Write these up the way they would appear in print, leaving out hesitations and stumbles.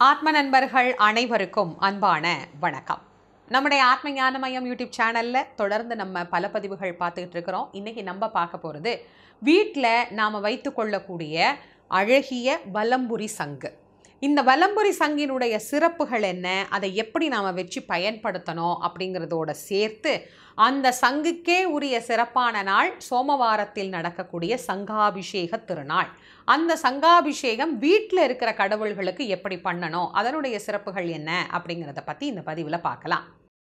ஆத்ம நண்பர்கள் அனைவருக்கும் அன்பான வணக்கம். நம்முடைய ஆத்ம ஞான மையம் யூடியூப் சேனலில் தொடர்ந்து நம்ம பல பதிவுகள் பார்த்துக்கிட்டு இருக்கிறோம். இன்றைக்கி நம்ம பார்க்க போகிறது வீட்டில் நாம் வைத்து கொள்ளக்கூடிய அழகிய வலம்புரி சங்கு. இந்த வலம்புரி சங்கினுடைய சிறப்புகள் என்ன, அதை எப்படி நாம் வச்சு பயன்படுத்தணும் அப்படிங்கிறதோட சேர்த்து அந்த சங்குக்கே உரிய சிறப்பான நாள் சோமவாரத்தில் நடக்கக்கூடிய சங்காபிஷேக திருநாள். அந்த சங்காபிஷேகம் வீட்டில் இருக்கிற கடவுள்களுக்கு எப்படி பண்ணணும், அதனுடைய சிறப்புகள் என்ன அப்படிங்கிறத பற்றி இந்த பதிவில் பார்க்கலாம்.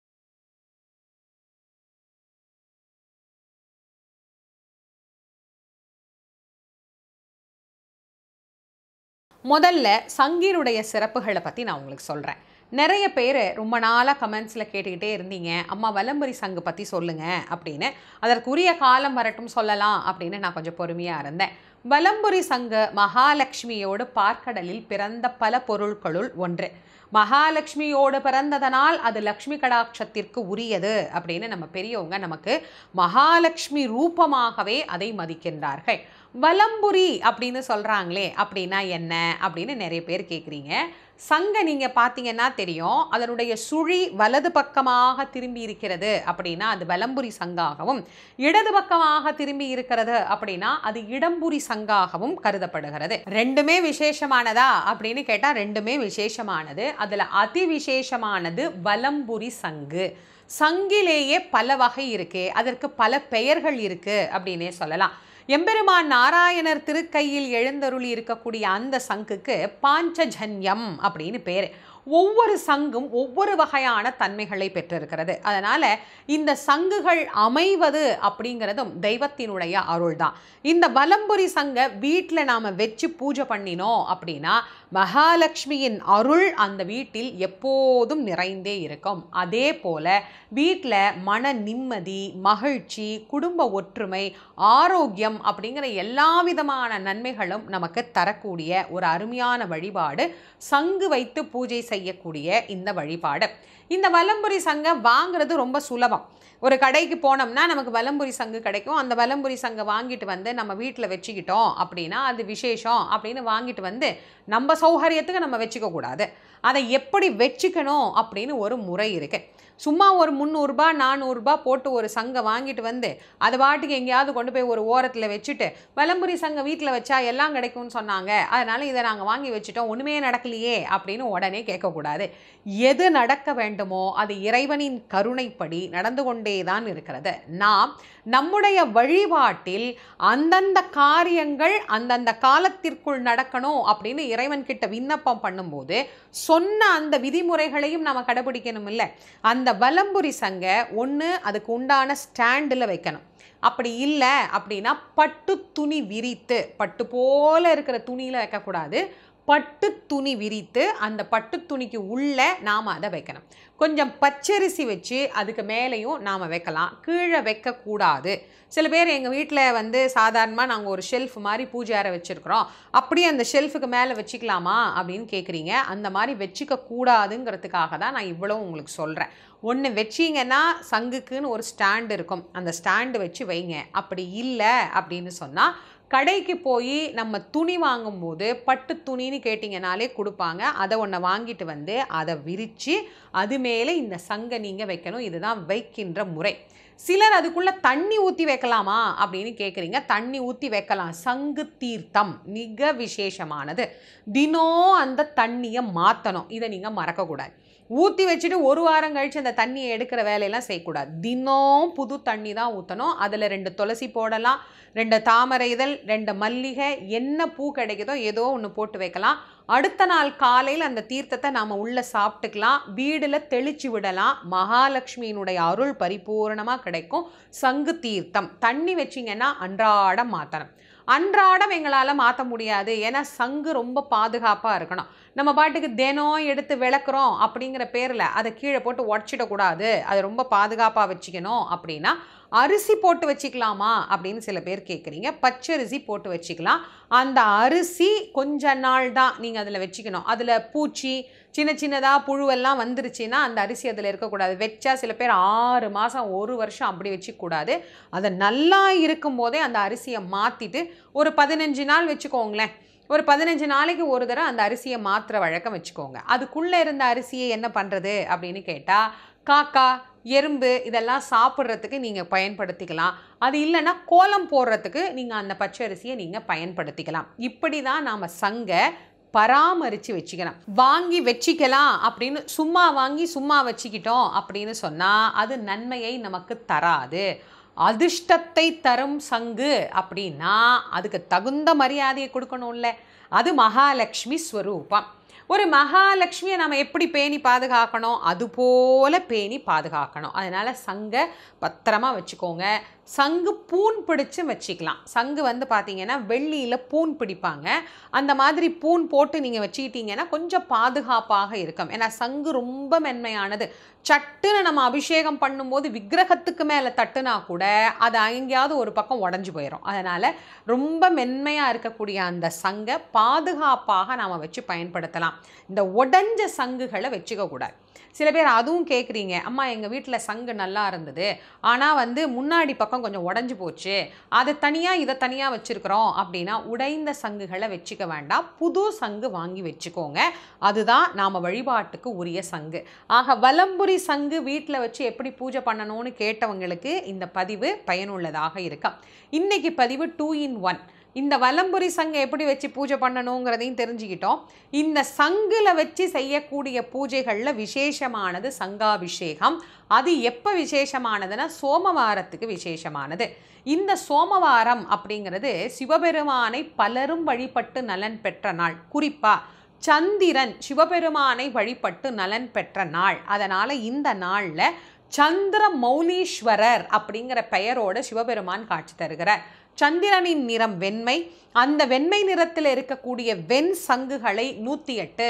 முதல்ல சங்கினுடைய சிறப்புகளை பற்றி நான் உங்களுக்கு சொல்கிறேன். நிறைய பேர் ரொம்ப நாளாக கமெண்ட்ஸில் கேட்டுக்கிட்டே இருந்தீங்க, அம்மா வலம்புரி சங்கு பற்றி சொல்லுங்கள் அப்படின்னு. அதற்குரிய காலம் வரட்டும் சொல்லலாம் அப்படின்னு நான் கொஞ்சம் பொறுமையாக இருந்தேன். வலம்புரி சங்கு மகாலட்சுமியோடு பார்க்கடலில் பிறந்த பல பொருட்களுள் ஒன்று. மகாலட்சுமியோடு பிறந்ததனால் அது லக்ஷ்மி கடாட்சத்திற்கு உரியது அப்படின்னு நம்ம பெரியவங்க நமக்கு மகாலட்சுமி ரூபமாகவே அதை மதிக்கின்றார்கள். வலம்புரி அப்படின்னு சொல்கிறாங்களே அப்படின்னா என்ன அப்படின்னு நிறைய பேர் கேட்குறீங்க. சங்கை நீங்கள் பார்த்தீங்கன்னா தெரியும், அதனுடைய சுழி வலது பக்கமாக திரும்பி இருக்கிறது அப்படின்னா அது வலம்புரி சங்காகவும், இடது பக்கமாக திரும்பி இருக்கிறது அப்படின்னா அது இடம்புரி சங்காகவும் கருதப்படுகிறது. ரெண்டுமே விசேஷமானதா அப்படின்னு கேட்டால் ரெண்டுமே விசேஷமானது. அதில் அதி விசேஷமானது வலம்புரி சங்கு. சங்கிலேயே பல வகை இருக்கு, அதற்கு பல பெயர்கள் இருக்கு அப்படின்னே சொல்லலாம். எம்பெருமான் நாராயணர் திருக்கையில் எழுந்தருளி இருக்கக்கூடிய அந்த சங்குக்கு பாஞ்சஜன்யம் அப்படின்னு பேர். ஒவ்வொரு சங்கும் ஒவ்வொரு வகையான தன்மைகளை பெற்றிருக்கிறது. அதனால் இந்த சங்குகள் அமைவது அப்படிங்கிறதும் தெய்வத்தினுடைய அருள் தான். இந்த வலம்புரி சங்கை வீட்டில் நாம் வச்சு பூஜை பண்ணினோம் அப்படின்னா மகாலட்சுமியின் அருள் அந்த வீட்டில் எப்போதும் நிறைந்தே இருக்கும். அதே போல் வீட்டில் மன நிம்மதி, மகிழ்ச்சி, குடும்ப ஒற்றுமை, ஆரோக்கியம் அப்படிங்கிற எல்லா விதமான நன்மைகளும் நமக்கு தரக்கூடிய ஒரு அருமையான வழிபாடு சங்கு வைத்து பூஜை செய்யக்கூடிய இந்த வழிபாடு. இந்த வலம்புரி சங்கை வாங்குறது ரொம்ப சுலபம். ஒரு கடைக்கு போனோம்னா நமக்கு வலம்புரி சங்கு கிடைக்கும். அந்த வலம்புரி சங்கை வாங்கிட்டு வந்து நம்ம வீட்டில் வச்சுக்கிட்டோம் அப்படின்னா அது விசேஷம் அப்படின்னு வாங்கிட்டு வந்து நம்ம சௌகரியத்துக்கு நம்ம வச்சுக்க கூடாது. அதை எப்படி வச்சுக்கணும் அப்படின்னு ஒரு முறை இருக்குது. சும்மா ஒரு 300 ரூபாய் 400 ரூபாய் போட்டு ஒரு சங்கை வாங்கிட்டு வந்து அது பாட்டுக்கு எங்கேயாவது கொண்டு போய் ஒரு ஓரத்தில் வச்சுட்டு வலம்புரி சங்கை வீட்டில் வச்சா எல்லாம் கிடைக்கும்னு சொன்னாங்க, அதனால் இதை நாங்கள் வாங்கி வச்சுட்டோம், ஒன்றுமே நடக்கலையே அப்படின்னு உடனே கேட்கக்கூடாது. எது நடக்க வேண்டுமோ அது இறைவனின் கருணைப்படி நடந்து கொண்டே தான் இருக்கிறது. நாம் நம்முடைய வழிபாட்டில் அந்தந்த காரியங்கள் அந்தந்த காலத்திற்குள் நடக்கணும் அப்படின்னு இறைவன் கிட்ட விண்ணப்பம் பண்ணும்போது சொன்ன அந்த விதிமுறைகளையும் நம்ம கடைபிடிக்கணும். இல்லை, அந்த வலம்புரி சங்கை ஒன்று அதுக்கு உண்டான ஸ்டாண்டில் வைக்கணும். அப்படி இல்லை அப்படின்னா பட்டு துணி விரித்து, பட்டு போல இருக்கிற துணியில் வைக்கக்கூடாது, பட்டு துணி விரித்து அந்த பட்டு துணிக்கு உள்ளே நாம் அதை வைக்கணும். கொஞ்சம் பச்சரிசி வச்சு அதுக்கு மேலேயும் நாம் வைக்கலாம், கீழே வைக்கக்கூடாது. சில பேர் எங்கள் வீட்டில் வந்து சாதாரணமாக நாங்கள் ஒரு ஷெல்ஃப் மாதிரி பூஜை அறை வச்சுருக்குறோம், அப்படியே அந்த ஷெல்ஃபுக்கு மேலே வச்சுக்கலாமா அப்படின்னு கேட்குறீங்க. அந்த மாதிரி வச்சுக்க கூடாதுங்கிறதுக்காக தான் நான் இவ்வளோ உங்களுக்கு சொல்கிறேன். ஒன்று வச்சிங்கன்னா சங்குக்குன்னு ஒரு ஸ்டாண்டு இருக்கும், அந்த ஸ்டாண்டு வச்சு வைங்க. அப்படி இல்லை அப்படின்னு சொன்னால் கடைக்கு போய் நம்ம துணி வாங்கும்போது பட்டு துணின்னு கேட்டிங்கனாலே கொடுப்பாங்க. அதை ஒன்று வாங்கிட்டு வந்து அதை விரித்து அது மேலே இந்த சங்கை நீங்கள் வைக்கணும். இதுதான் வைக்கின்ற முறை. சிலர் அதுக்குள்ளே தண்ணி ஊற்றி வைக்கலாமா அப்படின்னு கேட்குறீங்க. தண்ணி ஊற்றி வைக்கலாம். சங்கு தீர்த்தம் மிக விசேஷமானது. தினம் அந்த தண்ணியை மாற்றணும், இதை நீங்கள் மறக்கக்கூடாது. ஊற்றி வச்சுட்டு ஒரு வாரம் கழித்து அந்த தண்ணியை எடுக்கிற வேலையெல்லாம் செய்யக்கூடாது. தினம் புது தண்ணி தான் ஊற்றணும். அதில் 2 துளசி போடலாம், 2 தாமரை இதழ், 2 மல்லிகை, என்ன பூ கிடைக்குதோ ஏதோ ஒன்று போட்டு வைக்கலாம். அடுத்த நாள் காலையில் அந்த தீர்த்தத்தை நாம் உள்ளே சாப்பிட்டுக்கலாம், வீடில் தெளிச்சு விடலாம். மகாலட்சுமியினுடைய அருள் பரிபூர்ணமாக கிடைக்கும். சங்கு தீர்த்தம் தண்ணி வச்சிங்கன்னா அன்றாடம் மாற்றணும். அன்றாடம் எங்களால் மாற்ற முடியாது, ஏன்னா சங்கு ரொம்ப பாதுகாப்பாக இருக்கணும். நம்ம பாட்டுக்கு தினம் எடுத்து விளக்குறோம் அப்படிங்கிற பேரில் அதை கீழே போட்டு உடச்சிடக்கூடாது, அதை ரொம்ப பாதுகாப்பாக வச்சுக்கணும். அப்படின்னா அரிசி போட்டு வச்சுக்கலாமா அப்படின்னு சில பேர் கேட்குறீங்க. பச்சரிசி போட்டு வச்சுக்கலாம். அந்த அரிசி கொஞ்ச நாள் தான் நீங்கள் அதில் வச்சுக்கணும். அதில் பூச்சி சின்ன சின்னதாக புழுவெல்லாம் வந்துருச்சுன்னா அந்த அரிசி அதில் இருக்கக்கூடாது. வச்சா சில பேர் 6 மாதம் 1 வருஷம் அப்படி வச்சுக்கூடாது. அதை நல்லா இருக்கும்போதே அந்த அரிசியை மாற்றிட்டு ஒரு 15 நாள் வச்சுக்கோங்களேன். ஒரு 15 நாளைக்கு ஒரு தடவை அந்த அரிசியை மாற்றுற வழக்கம் வச்சுக்கோங்க. அதுக்குள்ளே இருந்த அரிசியை என்ன பண்ணுறது அப்படின்னு கேட்டால், காக்கா, எறும்பு இதெல்லாம் சாப்பிட்றதுக்கு நீங்கள் பயன்படுத்திக்கலாம். அது இல்லைன்னா கோலம் போடுறதுக்கு நீங்கள் அந்த பச்சரிசியை நீங்கள் பயன்படுத்திக்கலாம். இப்படி தான் நாம் சங்கை பராமரித்து வச்சுக்கலாம். வாங்கி வச்சிக்கலாம் அப்படின்னு சும்மா வாங்கி சும்மா வச்சுக்கிட்டோம் அப்படின்னு சொன்னால் அது நன்மையை நமக்கு தராது. அதிர்ஷ்டத்தை தரும் சங்கு அப்படின்னா அதுக்கு தகுந்த மரியாதையை கொடுக்கணும்ல. அது மகாலட்சுமி ஸ்வரூபம். ஒரு மகாலட்சுமியை நம்ம எப்படி பேணி பாதுகாக்கணும், அதுபோல் பேணி பாதுகாக்கணும். அதனால் சங்கை பத்திரமா வச்சுக்கோங்க. சங்கு பூன் பிடிச்சு வச்சுக்கலாம். சங்கு வந்து பார்த்திங்கன்னா வெள்ளியில் பூன் பிடிப்பாங்க. அந்த மாதிரி பூன் போட்டு நீங்கள் வச்சுக்கிட்டீங்கன்னா கொஞ்சம் பாதுகாப்பாக இருக்கும். ஏன்னா சங்கு ரொம்ப மென்மையானது. சட்டுன்னு நம்ம அபிஷேகம் பண்ணும்போது விக்கிரகத்துக்கு மேலே தட்டுனா கூட அது எங்கேயாவது ஒரு பக்கம் உடஞ்சி போயிடும். அதனால் ரொம்ப மென்மையாக இருக்கக்கூடிய அந்த சங்கை பாதுகாப்பாக நாம் வச்சு பயன்படுத்தலாம். இந்த உடஞ்ச சங்குகளை வச்சுக்கக்கூடாது. சில பேர் அதுவும் கேட்குறீங்க, அம்மா எங்கள் வீட்டில் சங்கு நல்லா இருந்தது, ஆனால் வந்து முன்னாடி பக்கம் கொஞ்சம் உடஞ்சி போச்சு, அதை தனியாக இதை தனியாக வச்சுருக்குறோம் அப்படின்னா உடைந்த சங்குகளை வச்சுக்க வேண்டாம். புது சங்கு வாங்கி வச்சுக்கோங்க. அதுதான் நாம் வழிபாட்டுக்கு உரிய சங்கு. ஆக வலம்புரி சங்கு வீட்டில் வச்சு எப்படி பூஜை பண்ணணும்னு கேட்டவங்களுக்கு இந்த பதிவு பயனுள்ளதாக இருக்கும். இன்றைக்கி பதிவு 2 in 1. இந்த வலம்புரி சங்கை எப்படி வச்சு பூஜை பண்ணணுங்கிறதையும் தெரிஞ்சுக்கிட்டோம். இந்த சங்கில் வச்சு செய்யக்கூடிய பூஜைகளில் விசேஷமானது சங்காபிஷேகம். அது எப்போ விசேஷமானதுன்னா சோமவாரத்துக்கு விசேஷமானது. இந்த சோமவாரம் அப்படிங்கிறது சிவபெருமானை பலரும் வழிபட்டு நலன் பெற்ற நாள். குறிப்பாக சந்திரன் சிவபெருமானை வழிபட்டு நலன் பெற்ற நாள். அதனால் இந்த நாளில் சந்திர மௌலீஸ்வரர் அப்படிங்கிற பெயரோடு சிவபெருமான் காட்சி தருகிறார். சந்திரனின் நிறம் வெண்மை. அந்த வெண்மை நிறத்தில் இருக்கக்கூடிய வெண் சங்குகளை 108,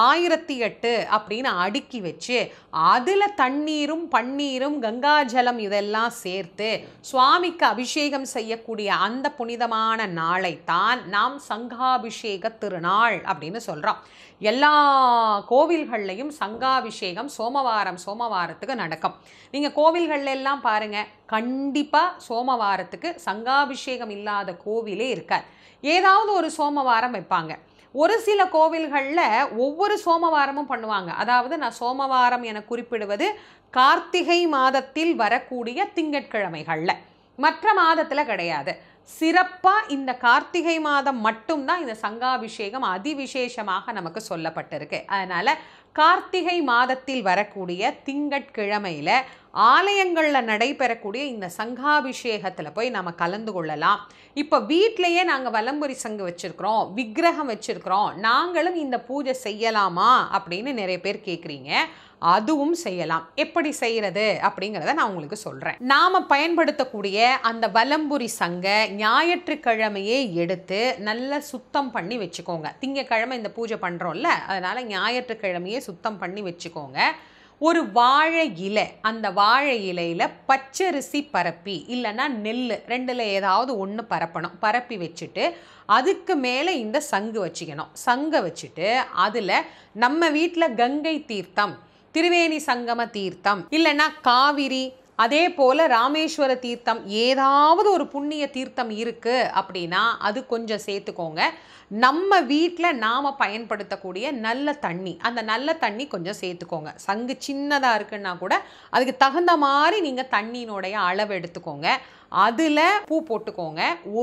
1008 அப்படின்னு அடுக்கி வச்சு அதில் தண்ணீரும் பன்னீரும் கங்காஜலம் இதெல்லாம் சேர்த்து சுவாமிக்கு அபிஷேகம் செய்யக்கூடிய அந்த புனிதமான நாளைத்தான் நாம் சங்காபிஷேக திருநாள் அப்படின்னு சொல்கிறோம். எல்லா கோவில்கள்லையும் சங்காபிஷேகம் சோமவாரத்துக்கு நடக்கும். நீங்கள் கோவில்கள் எல்லாம் பாருங்கள், கண்டிப்பாக சோமவாரத்துக்கு சங்காபிஷேகம் இல்லாத கோவிலே இருக்காது. ஏதாவது ஒரு சோமவாரம் வைப்பாங்க. ஒரு சில கோவில்களில் ஒவ்வொரு சோமவாரமும் பண்ணுவாங்க. அதாவது நான் சோமவாரம் என குறிப்பிடுவது கார்த்திகை மாதத்தில் வரக்கூடிய திங்கட்கிழமைகளில், மற்ற மாதத்தில் கிடையாது. சிறப்பாக இந்த கார்த்திகை மாதம் மட்டும்தான் இந்த சங்காபிஷேகம் அதிவிசேஷமாக நமக்கு சொல்லப்பட்டிருக்கு. அதனால் கார்த்திகை மாதத்தில் வரக்கூடிய திங்கட்கிழமையில் ஆலயங்களில் நடைபெறக்கூடிய இந்த சங்காபிஷேகத்தில் போய் நம்ம கலந்து கொள்ளலாம். இப்போ வீட்டிலையே நாங்கள் வலம்புரி சங்கு வச்சுருக்குறோம், விக்கிரகம் வச்சுருக்குறோம், நாங்களும் இந்த பூஜை செய்யலாமா அப்படின்னு நிறைய பேர் கேட்குறீங்க. அதுவும் செய்யலாம். எப்படி செய்கிறது அப்படிங்கிறத நான் உங்களுக்கு சொல்கிறேன். நாம் பயன்படுத்தக்கூடிய அந்த வலம்புரி சங்கை ஞாயிற்றுக்கிழமையே எடுத்து நல்லா சுத்தம் பண்ணி வச்சுக்கோங்க. திங்கக்கிழமை இந்த பூஜை பண்ணுறோம்ல, அதனால் ஞாயிற்றுக்கிழமையே சுத்தம் பண்ணி வச்சுக்கோங்க. ஒரு வாழை இலை, அந்த வாழை இலையில் பச்சரிசி பரப்பி இல்லைன்னா நெல் ரெண்டில் ஏதாவது ஒன்று பரப்பணும். பரப்பி வச்சுட்டு அதுக்கு மேலே இந்த சங்கு வச்சுக்கணும். சங்கை வச்சுட்டு அதில் நம்ம வீட்டில் கங்கை தீர்த்தம், திரிவேணி சங்கம தீர்த்தம் இல்லைன்னா காவிரி, அதே போல் ராமேஸ்வர தீர்த்தம், ஏதாவது ஒரு புண்ணிய தீர்த்தம் இருக்குது அப்படின்னா அது கொஞ்சம் சேர்த்துக்கோங்க. நம்ம வீட்டில் நாம் பயன்படுத்தக்கூடிய நல்ல தண்ணி, அந்த நல்ல தண்ணி கொஞ்சம் சேர்த்துக்கோங்க. சங்கு சின்னதாக இருக்குன்னா கூட அதுக்கு தகுந்த மாதிரி நீங்கள் தண்ணியினுடைய அளவு எடுத்துக்கோங்க. அதில் பூ போட்டுக்கோங்க.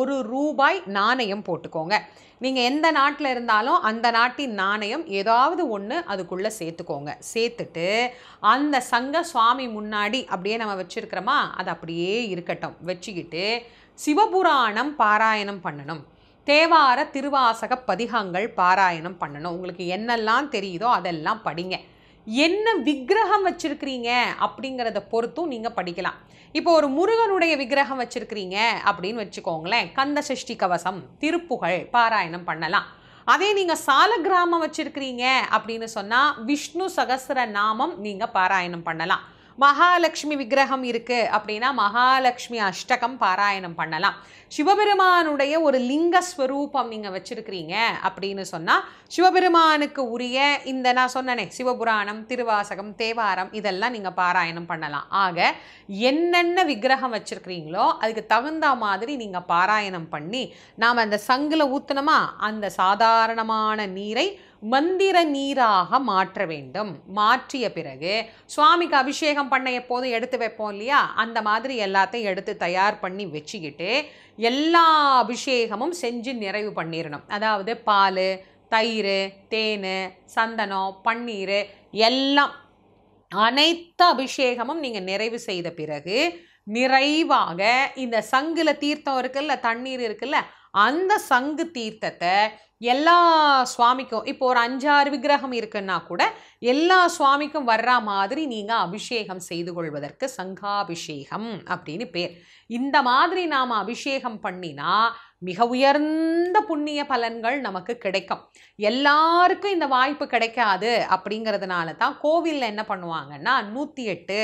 ₹1 நாணயம் போட்டுக்கோங்க. நீங்கள் எந்த நாட்டில் இருந்தாலும் அந்த நாட்டின் நாணயம் ஏதாவது ஒன்று அதுக்குள்ளே சேர்த்துக்கோங்க. சேர்த்துட்டு அந்த சங்க சுவாமி முன்னாடி அப்படியே நம்ம வச்சுருக்கிறோமா, அது அப்படியே இருக்கட்டும். வச்சுக்கிட்டு சிவபுராணம் பாராயணம் பண்ணணும். தேவார திருவாசக பதிகங்கள் பாராயணம் பண்ணணும். உங்களுக்கு என்னெல்லாம் தெரியுதோ அதெல்லாம் படிங்க. என்ன விக்கிரகம் வச்சுருக்கிறீங்க அப்படிங்கிறத பொறுத்தும் நீங்கள் படிக்கலாம். இப்போ ஒரு முருகனுடைய விக்கிரகம் வச்சுருக்கிறீங்க அப்படின்னு வச்சுக்கோங்களேன், கந்த சஷ்டி கவசம், திருப்புகழ் பாராயணம் பண்ணலாம். அதே நீங்கள் சாலக்கிராமம் வச்சுருக்கிறீங்க அப்படின்னு சொன்னால் விஷ்ணு சகஸ்ர நாமம் நீங்கள் பாராயணம் பண்ணலாம். மகாலட்சுமி விக்கிரகம் இருக்குது அப்படின்னா மகாலட்சுமி அஷ்டகம் பாராயணம் பண்ணலாம். சிவபெருமானுடைய ஒரு லிங்க ஸ்வரூபம் நீங்கள் வச்சுருக்கிறீங்க அப்படின்னு சொன்னால் சிவபெருமானுக்கு உரிய இந்த நான் சொன்னனே சிவபுராணம், திருவாசகம், தேவாரம் இதெல்லாம் நீங்கள் பாராயணம் பண்ணலாம். ஆக என்னென்ன விக்கிரகம் வச்சுருக்கிறீங்களோ அதுக்கு தகுந்த மாதிரி நீங்கள் பாராயணம் பண்ணி நாம் அந்த சங்கில் ஊற்றுனோமா அந்த சாதாரணமான நீரை மந்திர நீராக மாற்ற வேண்டும். மாற்றிய பிறகு சுவாமிக்கு அபிஷேகம் பண்ண எப்போதும் எடுத்து வைப்போம் இல்லையா, அந்த மாதிரி எல்லாத்தையும் எடுத்து தயார் பண்ணி வச்சுக்கிட்டு எல்லா அபிஷேகமும் செஞ்சு நிறைவு பண்ணிடணும். அதாவது பால், தயிர், தேன், சந்தனம், பன்னீர் எல்லாம் அனைத்து அபிஷேகமும் நீங்கள் நிறைவு செய்த பிறகு நிறைவாக இந்த சங்குல தீர்த்தம் இருக்குல்ல, தண்ணீர் இருக்குல்ல, அந்த சங்கு தீர்த்தத்தை எல்லா சுவாமிக்கும் இப்போ ஒரு 5-6 விக்கிரகம் இருக்குன்னா கூட எல்லா சுவாமிக்கும் வர்ற மாதிரி நீங்கள் அபிஷேகம் செய்து கொள்வதற்கு சங்காபிஷேகம் அப்படின்னு பேர். இந்த மாதிரி நாம் அபிஷேகம் பண்ணினா மிக உயர்ந்த புண்ணிய பலன்கள் நமக்கு கிடைக்கும். எல்லாருக்கும் இந்த வாய்ப்பு கிடைக்காது. அப்படிங்கிறதுனால தான் கோவிலில் என்ன பண்ணுவாங்கன்னா 108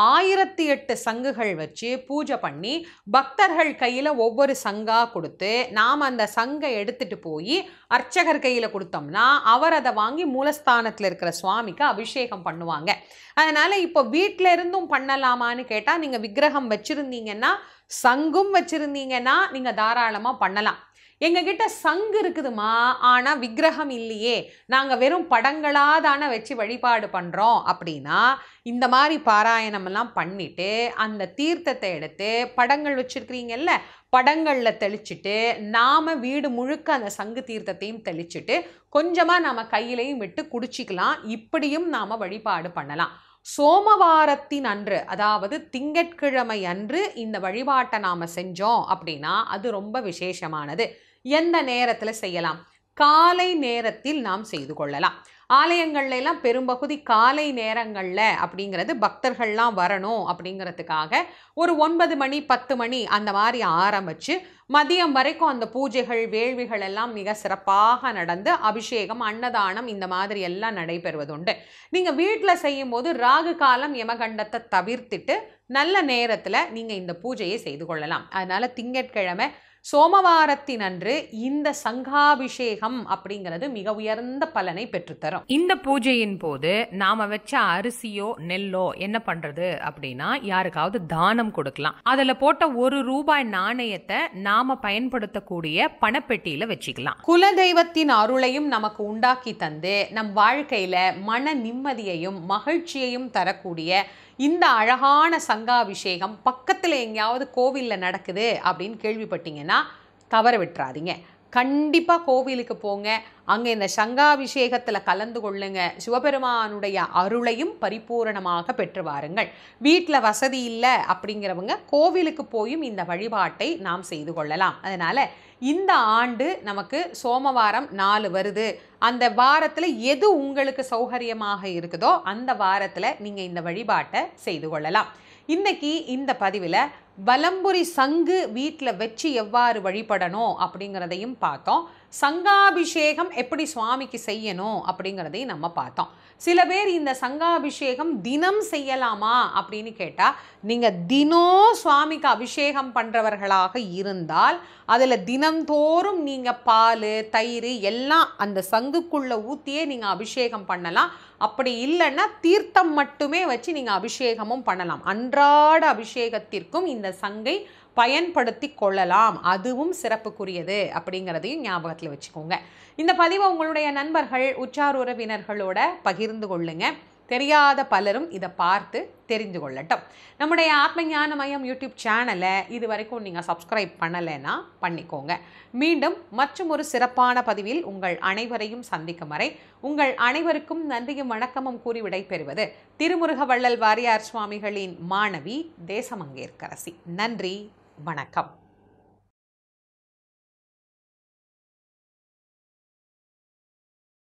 1008 சங்குகள் வச்சு பூஜை பண்ணி பக்தர்கள் கையில் ஒவ்வொரு சங்கா கொடுத்து நாம் அந்த சங்கை எடுத்துட்டு போய் அர்ச்சகர் கையில் கொடுத்தோம்னா அவர் அதை வாங்கி மூலஸ்தானத்தில் இருக்கிற சுவாமிக்கு அபிஷேகம் பண்ணுவாங்க. அதனால் இப்போ வீட்டில் இருந்தும் பண்ணலாமான்னு கேட்டால் நீங்கள் விக்கிரகம் வச்சுருந்தீங்கன்னா சங்கும் வச்சுருந்தீங்கன்னா நீங்கள் தாராளமாக பண்ணலாம். எங்ககிட்ட சங்கு இருக்குதுமா, ஆனால் விக்கிரகம் இல்லையே, நாங்கள் வெறும் படங்களாக தானே வச்சு வழிபாடு பண்ணுறோம் அப்படின்னா இந்த மாதிரி பாராயணமெல்லாம் பண்ணிவிட்டு அந்த தீர்த்தத்தை எடுத்து படங்கள் வச்சுருக்கிறீங்கல்ல படங்களில் தெளிச்சுட்டு நாம் வீடு முழுக்க அந்த சங்கு தீர்த்தத்தையும் தெளிச்சுட்டு கொஞ்சமாக நாம் கையிலையும் விட்டு குடிச்சிக்கலாம். இப்படியும் நாம் வழிபாடு பண்ணலாம். சோமவாரத்தின் அன்று, அதாவது திங்கட்கிழமை அன்று இந்த வழிபாட்டை நாம் செஞ்சோம் அப்படின்னா அது ரொம்ப விசேஷமானது. எந்த நேரத்தில் செய்யலாம்? காலை நேரத்தில் நாம் செய்து கொள்ளலாம். ஆலயங்கள்ல எல்லாம் பெரும்பகுதி காலை நேரங்களில் அப்படிங்கிறது பக்தர்கள்லாம் வரணும் அப்படிங்கிறதுக்காக ஒரு 9 மணி 10 மணி அந்த மாதிரி ஆரம்பித்து மதியம் வரைக்கும் அந்த பூஜைகள் வேள்விகள் எல்லாம் மிக சிறப்பாக நடந்து அபிஷேகம், அன்னதானம் இந்த மாதிரி எல்லாம் நடைபெறுவதுண்டு. நீங்கள் வீட்டில் செய்யும் போது ராகு காலம் யமகண்டத்தை தவிர்த்துட்டு நல்ல நேரத்தில் நீங்கள் இந்த பூஜையை செய்து கொள்ளலாம். அதனால் திங்கட்கிழமை சோமவாரத்தின் அன்று இந்த சங்காபிஷேகம் அப்படிங்கிறது மிக உயர்ந்த பலனை பெற்றுத்தரும். இந்த பூஜையின் போது நாம வச்ச அரிசியோ நெல்லோ என்ன பண்றது அப்படின்னா யாருக்காவது தானம் கொடுக்கலாம். அதுல போட்ட ₹1 நாணயத்தை நாம பயன்படுத்தக்கூடிய பணப்பெட்டியில வச்சுக்கலாம். குலதெய்வத்தின் அருளையும் நமக்கு உண்டாக்கி தந்து நம் வாழ்க்கையில மன நிம்மதியையும் மகிழ்ச்சியையும் தரக்கூடிய இந்த அழகான சங்காபிஷேகம் பக்கத்தில் எங்கேயாவது கோவிலில் நடக்குது அப்படின்னு கேள்விப்பட்டீங்கன்னா தவற விட்டுறாதீங்க. கண்டிப்பாக கோவிலுக்கு போங்க, அங்கே இந்த சங்காபிஷேகத்தில் கலந்து கொள்ளுங்க. சிவபெருமானுடைய அருளையும் பரிபூரணமாக பெற்று வாருங்கள். வீட்டில் வசதி இல்லை அப்படிங்கிறவங்க கோவிலுக்கு போயும் இந்த வழிபாட்டை நாம் செய்து கொள்ளலாம். அதனால் இந்த ஆண்டு நமக்கு சோமவாரம் 4 வருது. அந்த வாரத்தில் எது உங்களுக்கு சௌகரியமாக இருக்குதோ அந்த வாரத்தில் நீங்கள் இந்த வழிபாட்டை செய்து கொள்ளலாம். இன்றைக்கி இந்த பதிவில் வலம்புரி சங்கு வீட்டில் வச்சு எவ்வாறு வழிபடணும் அப்படிங்கிறதையும் பார்த்தோம். சங்காபிஷேகம் எப்படி சுவாமிக்கு செய்யணும் அப்படிங்கிறதையும் நம்ம பார்த்தோம். சில பேர் இந்த சங்காபிஷேகம் தினம் செய்யலாமா அப்படின்னு கேட்டால், நீங்கள் தினம் சுவாமிக்கு அபிஷேகம் பண்ணுறவர்களாக இருந்தால் அதில் தினந்தோறும் நீங்கள் பால், தயிர் எல்லாம் அந்த சங்குக்குள்ளே ஊற்றியே நீங்கள் அபிஷேகம் பண்ணலாம். அப்படி இல்லைன்னா தீர்த்தம் மட்டுமே வச்சு நீங்கள் அபிஷேகமும் பண்ணலாம். அன்றாட அபிஷேகத்திற்கும் இந்த சங்கை பயன்படுத்தி கொள்ளலாம். அதுவும் சிறப்புக்குரியது அப்படிங்கிறதையும் ஞாபகத்தில் வச்சுக்கோங்க. இந்த பதிவை உங்களுடைய நண்பர்கள், உற்றார் உறவினர்களோட பகிர்ந்து கொள்ளுங்க. தெரியாத பலரும் இதை பார்த்து தெரிந்து கொள்ளட்டும். நம்முடைய ஆத்ம ஞான மையம் யூடியூப் சேனலை இது வரைக்கும் நீங்கள் சப்ஸ்கிரைப் பண்ணலைன்னா பண்ணிக்கோங்க. மீண்டும் மற்றும் ஒரு சிறப்பான பதிவில் உங்கள் அனைவரையும் சந்திக்கும் வரை உங்கள் அனைவருக்கும் நன்றியும் வணக்கமும் கூறி விடைபெறுவது திருமுருக வள்ளல் வாரியார் சுவாமிகளின் மாணவி தேசமங்கேற்கரசி. நன்றி, வணக்கம்.